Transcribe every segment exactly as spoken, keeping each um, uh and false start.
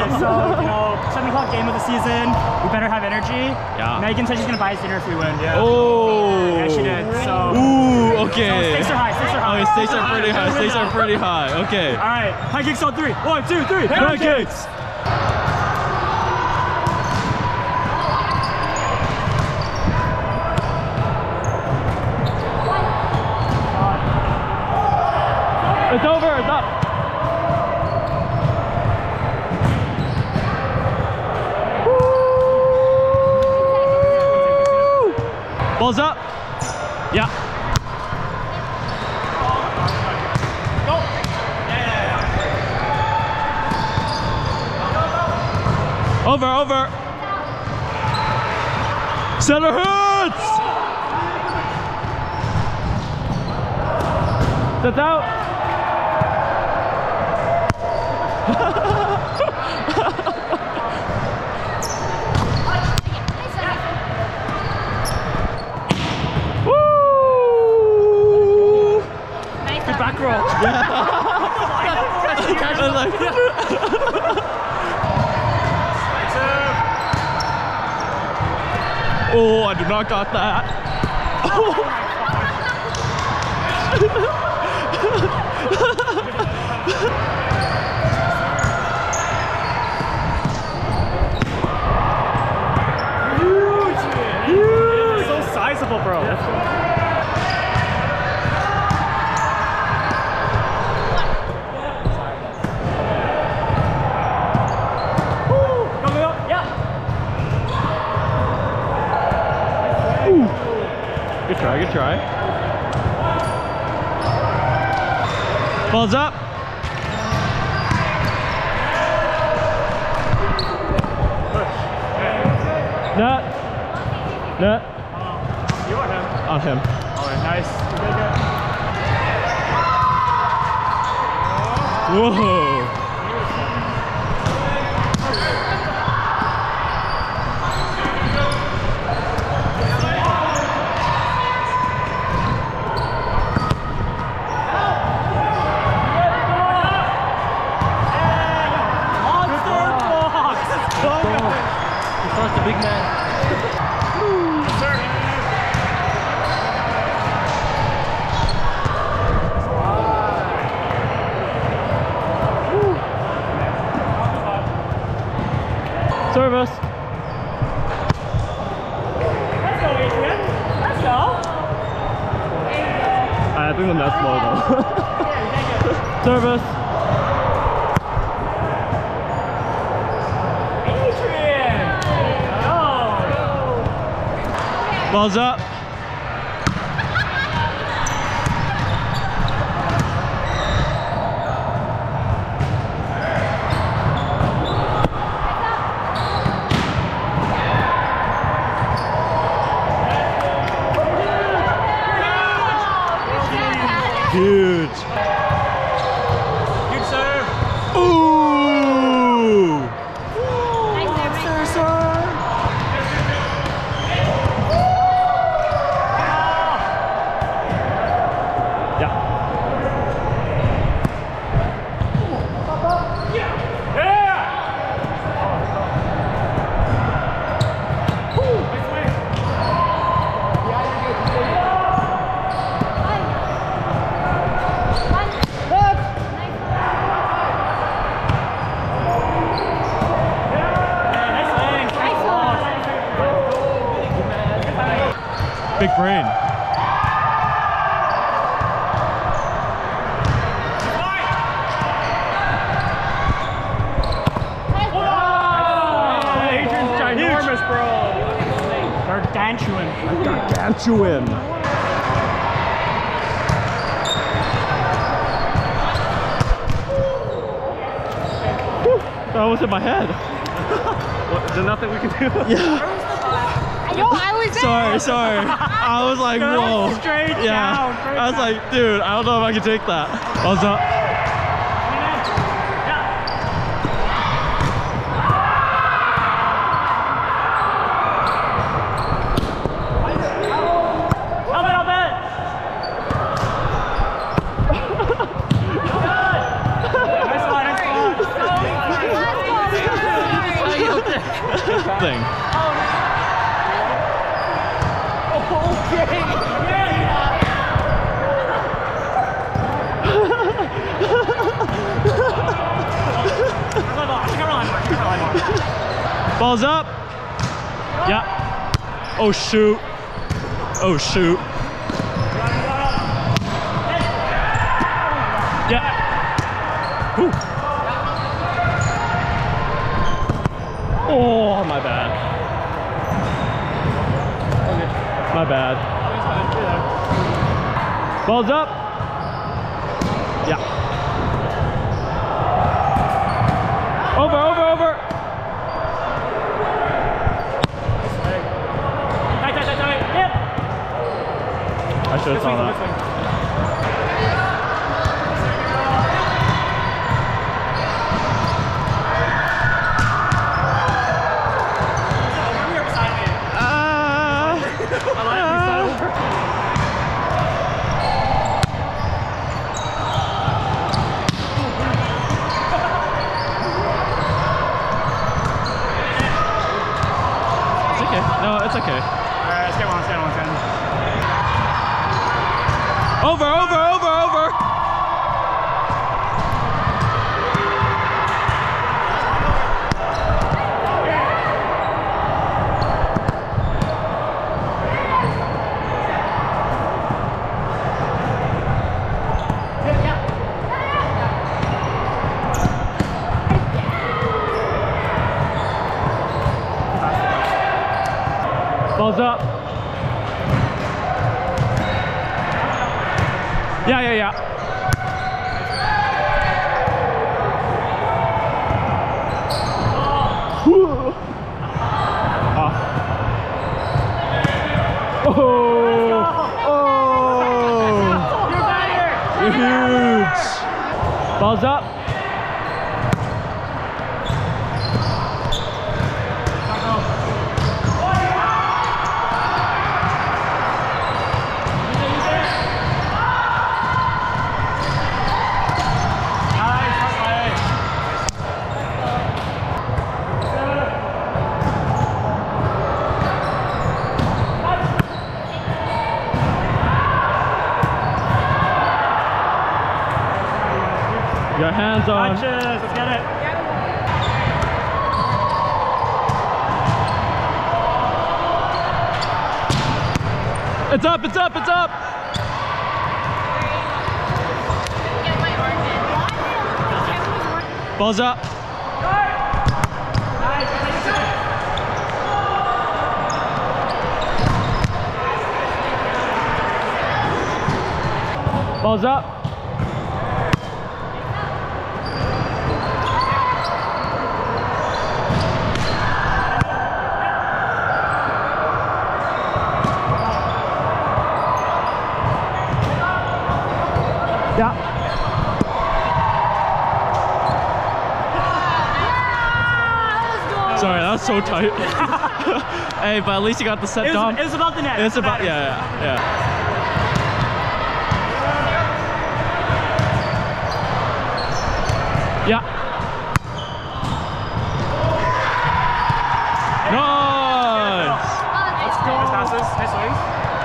so, you know, seven o'clock game of the season. We better have energy. Yeah. Megan said she's gonna buy us dinner if we win. Yeah. Oh. Yeah, she did. So. Ooh, okay. So stakes are high. Stakes are high. Oh, stakes are pretty high. Stakes are pretty high. Okay. All right. Pancakes on three. One, two, three. Pancakes. It's over. It's up. Ball's up. Yeah. Go. Over, over. Center hits. That's out. Back roll. Yeah. Oh, I do not got that. Huge. Huge. So sizable, bro. Good try, good try. Ball's up. Nut. Nut. You or him? On him. Alright, nice. Whoa. The big man. Yes, sir. Service. Let's go, Adrian. Let's go. I think the net's low though. Service. Ball's up. Huge. Good serve. Ooh. Nice serve, sir. Big brain. Adrian's ginormous, bro. Gargantuan. Gargantuan. That was in my head. What, there's nothing we can do? Yeah. Yo, I was there. Sorry, sorry. I was like, whoa. Straight Yeah. down. Straight I was down. like, dude, I don't know if I can take that. Ball's up. Let's go. thing. Balls up. Yeah. Oh shoot. Oh shoot. Yeah. Ooh. Oh, my bad. My bad. Balls up. Yeah. Over, over, over. Tight, tight, tight, tight. Yep. I should have saw that. No, it's okay. Alright, let's get one, let's get one, let's get one. Over, over, over, over. Balls up. Yeah, yeah, yeah. Whew. Ah. Oh. Oh. You're huge. Balls up. Your hands on. Touches, let's get it. It's up, it's up, it's up. Balls up. Balls up. Yeah. Sorry, that was so tight. Hey, but at least you got the set It was, done. it was about the net. It's about, yeah, yeah, yeah. Yeah. Nice. Let's go. Nice passes, nice swings.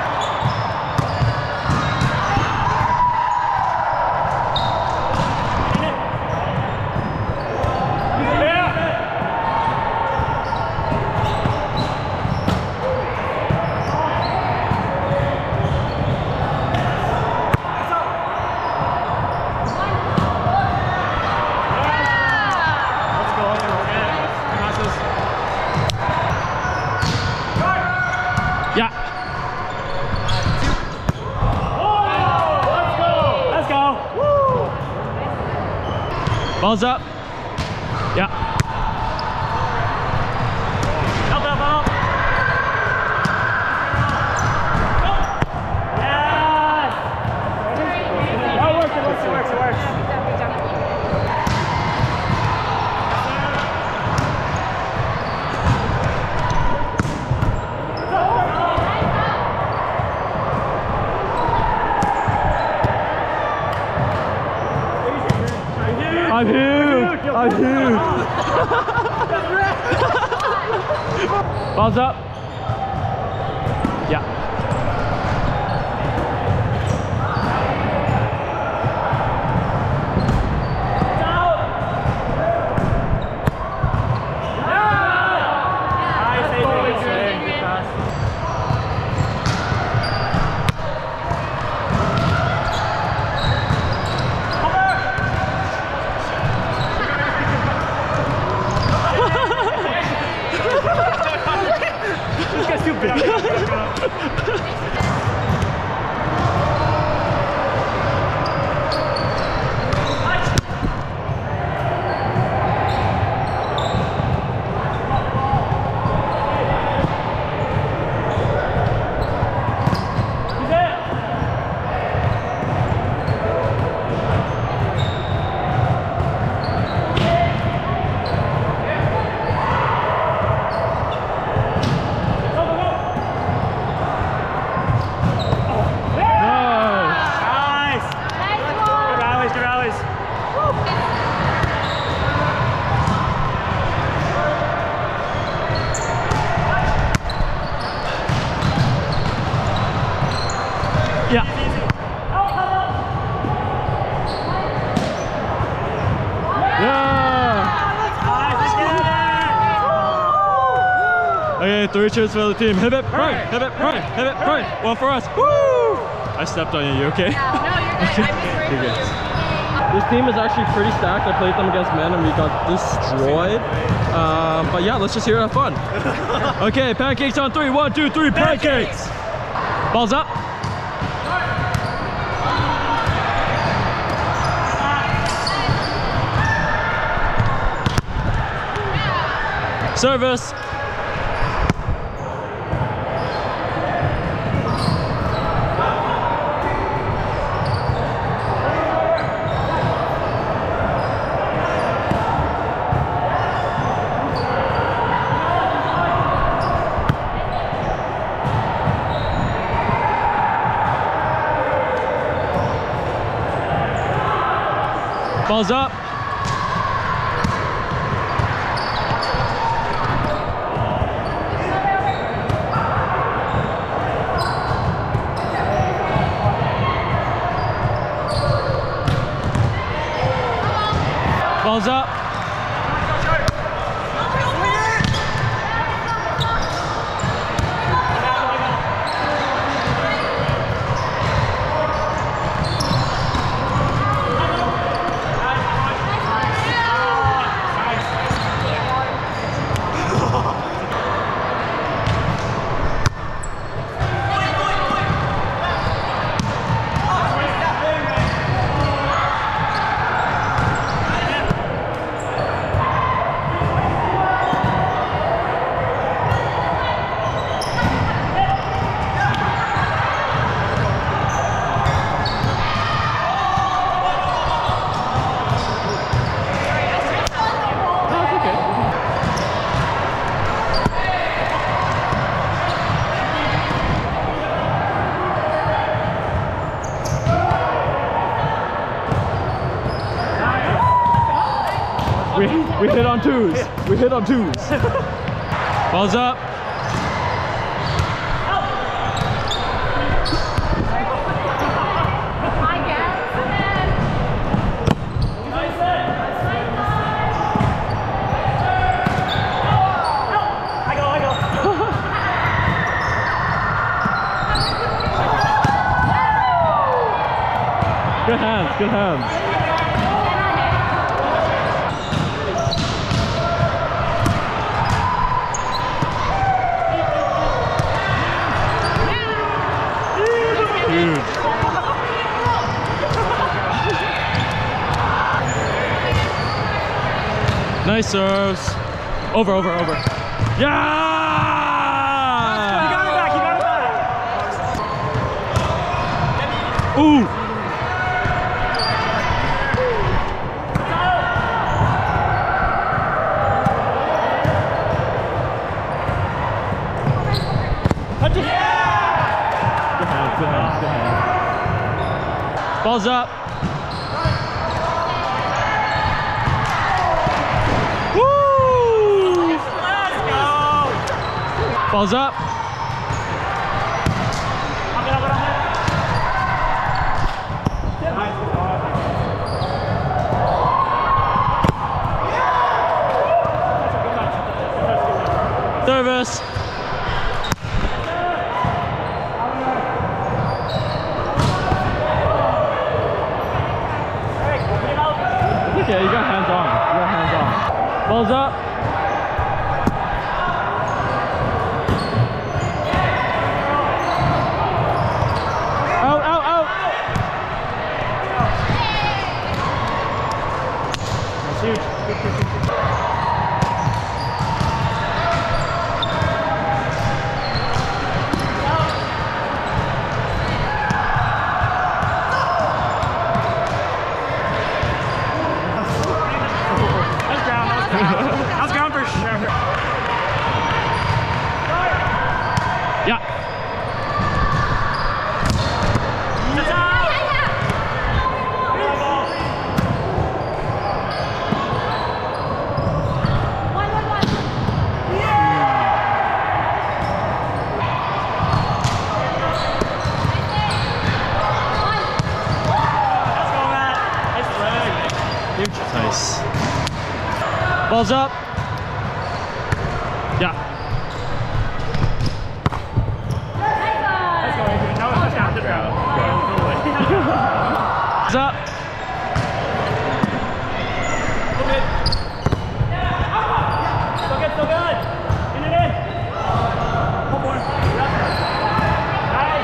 Yeah. Let's go. Let's go. Woo. Balls up. Yeah. Help, help, help. Yes. Oh, it works, it works, it works, it works. I'm huge. Balls up. Yeah. Yeah. Yeah. Okay, three cheers for the team. Hip hip hooray! Hip hip hooray! Hip hip hooray! One for us. Woo! I stepped on you. You okay? No, you're good. I'm You're good. This team is actually pretty stacked. I played them against men and we got destroyed. Um, but yeah, let's just hear it have fun. Okay, pancakes on three. One, two, three. Pancakes. Balls up. Service. Balls up. Balls up. We, we hit on twos. We hit on twos. Balls up. Good hands, good hands. Nice serves. Over, over, over. Yeah! You got it back, you got it back. Ooh! Good hands, good hands, good hands. Balls up. Ball's up. Service. Okay, you got hands on. You got hands on. Balls up. Out, out, out. That's huge. That's ground for sure. Yeah. Nice. Balls up. Yeah. Let's go, Adrian. That was a touchdown. Good round. Balls up. Still good, still good. In it in. One more. Nice.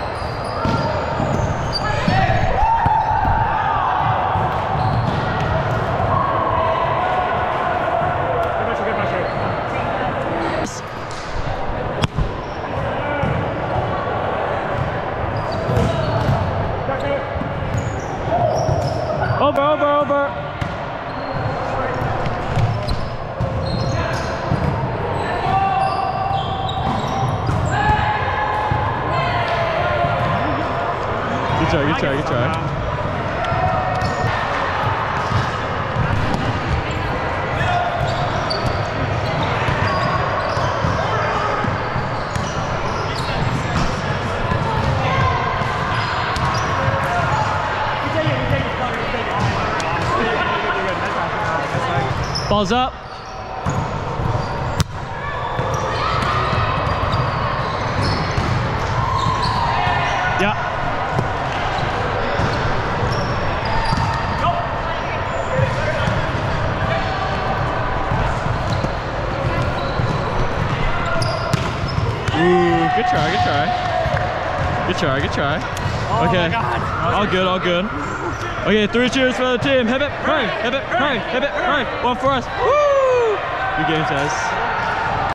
Over, over, over. Good try, good try, good try. Balls up. Yeah. Ooh, good try, good try. Good try, good try. Oh Okay. my God. All good, all good. Okay, three cheers for the team. Hip it, hooray, hip it, hooray, hip it, hooray. One for us. Woo! Good game, guys.